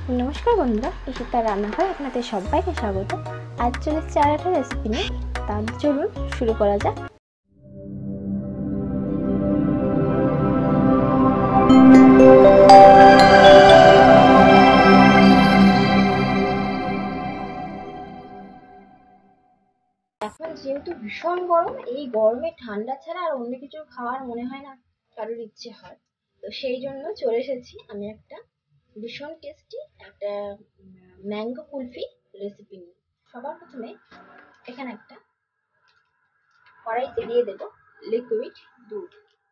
নমস্কার বন্ধুরা, ঈশিতার রান্নাঘরে আপনাদের সবাইকে স্বাগত। আজ চলে এসেছি আর একটা রেসিপি নিয়ে। তাহলে চলুন শুরু করা যাক। এখন যেহেতু ভীষণ গরম, এই গরমে ঠান্ডা ছাড়া আর অন্য কিছু খাওয়ার মনে হয় না কারোর ইচ্ছে হয়। তো সেই জন্য চলে এসেছি আমি একটা ভীষণ টেস্টি একটা ম্যাঙ্গো কুলফি রেসিপি নিয়ে। সবার প্রথমে এখানে একটা কড়াইতে দিয়ে দেবো লিকুইড দুধ।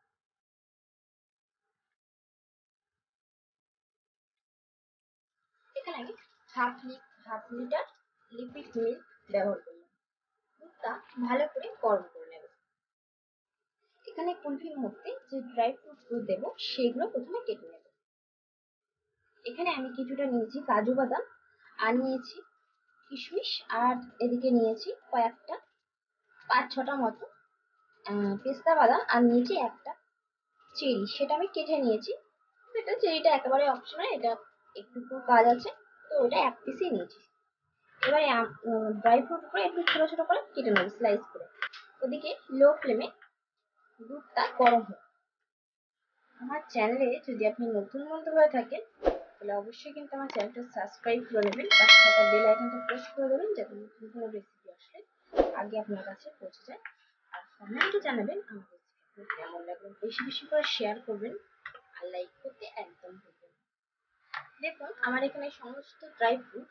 এখানে আমি হাফ লিটার লিকুইড মিল্ক ব্যবহার করলাম। দুধটা ভালো করে গরম করে নেব। এখানে কুলফির মধ্যে যে ড্রাই ফ্রুটস গুলো দেবো সেগুলো প্রথমে কেটে নেব। এখানে আমি কিছুটা নিয়েছি কাজু বাদাম, আর নিয়েছি কিশমিশ, আর এদিকে নিয়েছি কয়েকটা 5-6টা মতো পেস্তা বাদাম, আর নিয়েছি একটা চেরি, সেটা আমি কেটে নিয়েছি। এটা চেরিটা একেবারে অপশনাল, এটা একটু কাজ আছে, তো ওটা এক পিসই নিয়েছি। এবারে ড্রাই ফ্রুট করে একটু ছোট ছোট করে কেটে নেব স্লাইস করে। ওদিকে লো ফ্লেমে দুধটা গরম হোক। আমার চ্যানেলে যদি আপনি নতুন বন্ধু হয়ে থাকেন তাহলে অবশ্যই কিন্তু আমার চ্যানেলটা সাবস্ক্রাইব করে নেবেন, পাশে থাকা বেল আইকনটা প্রেস করে দেবেন যাতে নতুন কোনো রেসিপি আসলে আগে আপনার কাছে পৌঁছে যায়। আর কমেন্টে জানাবেন আমার রেসিপি কেমন লাগলো, বেশি বেশি করে শেয়ার করবেন আর লাইক করতে একদম ভুলবেন না। দেখুন আমার এখানে সমস্ত ড্রাই ফ্রুট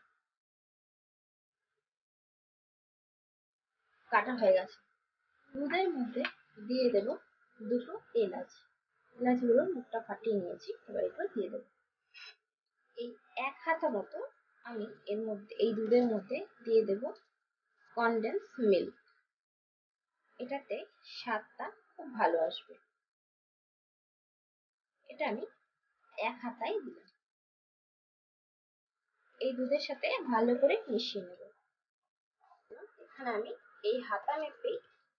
কাটা হয়ে গেছে। দুধের মধ্যে দিয়ে দেব দুটো এলাচ। এলাচগুলো মুখটা ফাটিয়ে নিয়েছি, এবার এগুলো দিয়ে দেবো। এই 1 হাতা মতো আমি এর মধ্যে এই দুধের মধ্যে দিয়ে দেব কনডেন্স মিল্ক। এটাতে স্বাদটা খুব ভালো আসবে। এটা আমি 1 হাতাই দিলাম। এই দুধের সাথে ভালো করে মিশিয়ে নেব। এখানে আমি এই হাতা মেপেই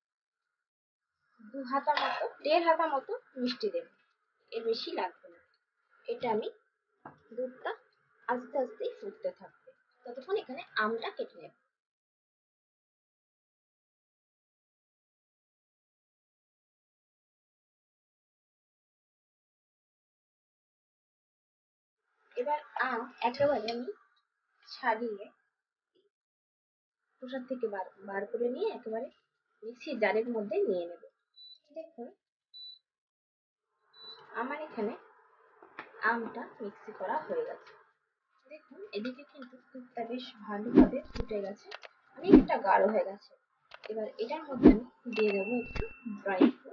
2 হাতা মতো 1.5 হাতা মতো মিষ্টি দেব, এর বেশি লাগবে না। এটা আমি দুধটা আস্তে আস্তে ফুটতে থাকবে ততক্ষণ এখানে আমটা কেটে নেব। এবার আম একেবারে আমি ছাড়িয়ে খোসা থেকে বার করে নিয়ে একেবারে মিক্সির জারের মধ্যে নিয়ে নেব। দেখুন আমার এখানে আমটা মিক্সি করা হয়ে গেছে। দেখুন এদিকে কিন্তু দুধটা বেশ ভালোভাবে ফুটে গেছে, অনেকটা গাঢ় হয়ে গেছে। এবার এটার মধ্যে আমি দিয়ে দেবো একটু ড্রাই ফ্রুট।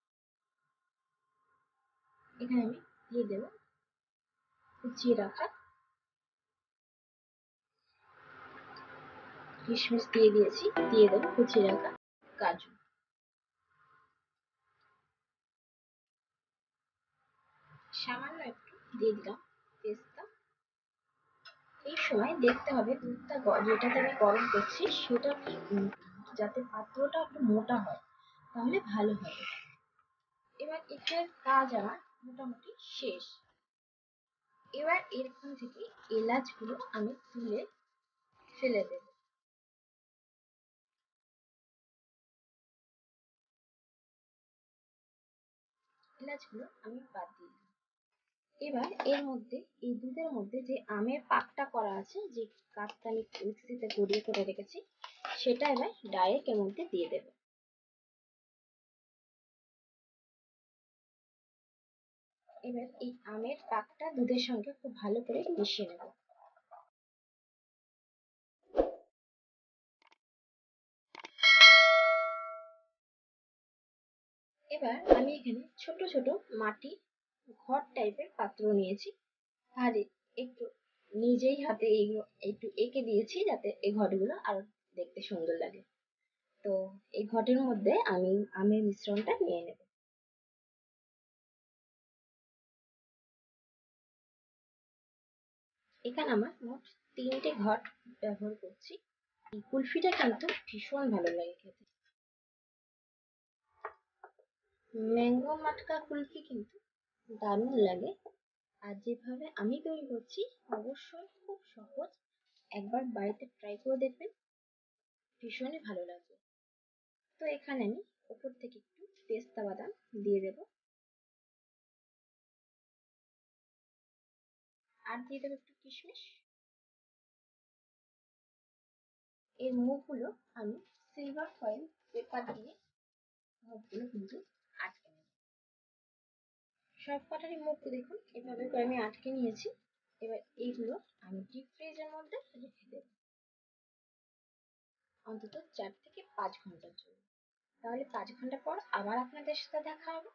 এখানে আমি দিয়ে দেবো কুচিয়ে রাখা কিশমিশ, দিয়ে দিয়েছি, দিয়ে দেবো কুচিয়ে রাখা কাজু। সামান্য একটু দিয়ে দিলাম পেস্তা। এই সময় দেখতে হবে দুধটা যেটাতে আমি গরম করছি সেটা যাতে পাত্রটা একটু মোটা হয়, তাহলে ভালো হবে। এবার এটার কাজ আমার মোটামুটি শেষ। এবার এরখান থেকে এলাচগুলো আমি তুলে ফেলে দেব। এলাচগুলো আমি বাদ দিয়ে দিই। এবার এর মধ্যে এই দুধের মধ্যে যে আমের পাকটা করা আছে, যে কাজটা আমি মিক্সিতে গড়িয়ে করে রেখেছি, সেটা এবার ডাইরেক্ট এর মধ্যে দিয়ে দেব। এবার এই আমের পাকটা দুধের সঙ্গে খুব ভালো করে মিশিয়ে নেব। এবার আমি এখানে ছোট ছোট মাটি ঘট টাইপের পাত্র নিয়েছি, আর একটু নিজেই হাতে এইগুলো একটু এঁকে দিয়েছি যাতে এই ঘটগুলো আরো দেখতে সুন্দর লাগে। তো এই ঘটের মধ্যে আমি আমের মিশ্রণটা নিয়ে নেব। এখানে আমার মোট 3টে ঘট ব্যবহার করছি। এই কুলফিটা কিন্তু ভীষণ ভালো লাগে খেতে। ম্যাঙ্গো মাটকা কুলফি কিন্তু দারুণ লাগে। আর যেভাবে আমি তৈরি করছি অবশ্যই খুব সহজ, একবার বাড়িতে ট্রাই করে দেখবেন, ভীষণই ভালো লাগবে। তো এখানে আমি উপর থেকে একটু পেস্তা বাদাম দিয়ে দেব, আর দিয়ে দেবো একটু কিশমিশ। এর মুখগুলো আমি সিলভার ফয়েল পেপার দিয়ে মুখগুলো কিন্তু আটকে নেব। সব কটারই মুখ দেখুন এভাবে করে আমি আটকে নিয়েছি। এবার এইগুলো আমি ডিপ ফ্রিজের মধ্যে রেখে দেব অন্তত 4 থেকে 5 ঘন্টার জন্য। তাহলে 5 ঘন্টা পর আবার আপনাদের সাথে দেখা হবে।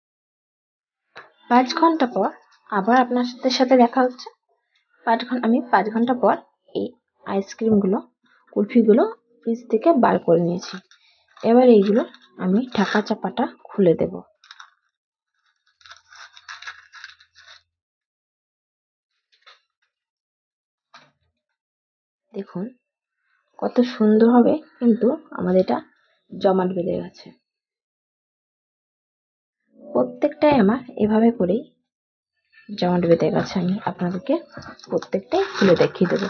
5 ঘন্টা পর আবার আপনাদের সাথে দেখা হচ্ছে। আমি 5 ঘন্টা পর এই আইসক্রিমগুলো, কুলফিগুলো ফ্রিজ থেকে বার করে নিয়েছি। এবার এইগুলো আমি ঢাকা চাপাটা খুলে দেব। দেখুন কত সুন্দর হবে, কিন্তু আমাদের এটা জমাট বেঁধে গেছে। প্রত্যেকটাই আমার এভাবে করেই জমাট বেঁধে গেছে। আমি আপনাদেরকে প্রত্যেকটাই খুলে দেখিয়ে দেবো।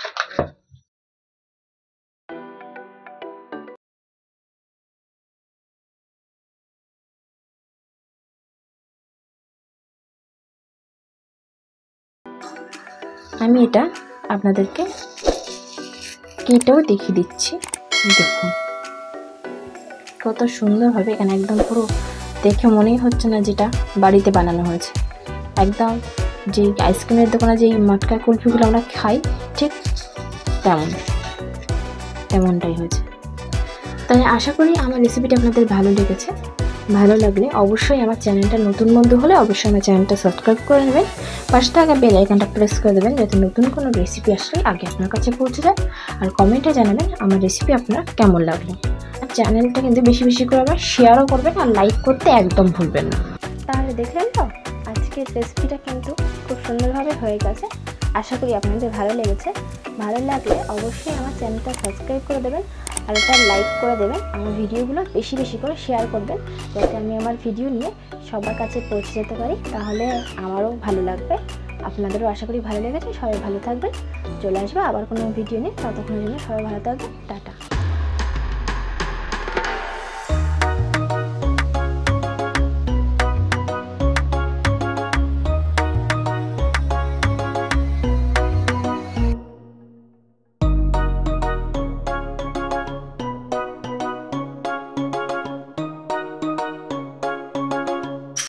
আমি এটা আপনাদেরকে কেটেও দেখিয়ে দিচ্ছি। দেখুন কত সুন্দরভাবে, এখানে একদম পুরো দেখে মনেই হচ্ছে না যেটা বাড়িতে বানানো হয়েছে। একদম যে আইসক্রিমের দোকানে যেই মটকা কুলফিগুলো আমরা খাই ঠিক তেমনটাই হয়েছে। তাই আশা করি আমার রেসিপিটা আপনাদের ভালো লেগেছে। ভালো লাগলে অবশ্যই আমার চ্যানেলটা, নতুন বন্ধু হলে অবশ্যই আমার চ্যানেলটা সাবস্ক্রাইব করে নেবেন, পাশে থাকা বেল আইকনটা প্রেস করে দেবেন যাতে নতুন কোনো রেসিপি আসলে আগে আপনার কাছে পৌঁছে যায়। আর কমেন্টে জানাবেন আমার রেসিপি আপনার কেমন লাগলো। আর চ্যানেলটা কিন্তু বেশি বেশি করে আবার শেয়ারও করবেন, আর লাইক করতে একদম ভুলবেন না। তাহলে দেখলেন তো আজকের রেসিপিটা কিন্তু খুব সুন্দরভাবে হয়ে গেছে। আশা করি আপনাদের ভালো লেগেছে। ভালো লাগলে অবশ্যই আমার চ্যানেলটা সাবস্ক্রাইব করে দেবেন, আর এটা লাইক করে দেবেন। আমার ভিডিওগুলো বেশি বেশি করে শেয়ার করবেন যাতে আমি আমার ভিডিও নিয়ে সবার কাছে পৌঁছে যেতে পারি। তাহলে আমারও ভালো লাগবে, আপনাদেরও আশা করি ভালো লেগেছে। সবাই ভালো থাকবেন। চলে আসবে আবার কোনো ভিডিও নিয়ে, ততক্ষণের জন্য সবাই ভালো থাকবেন। টাটা।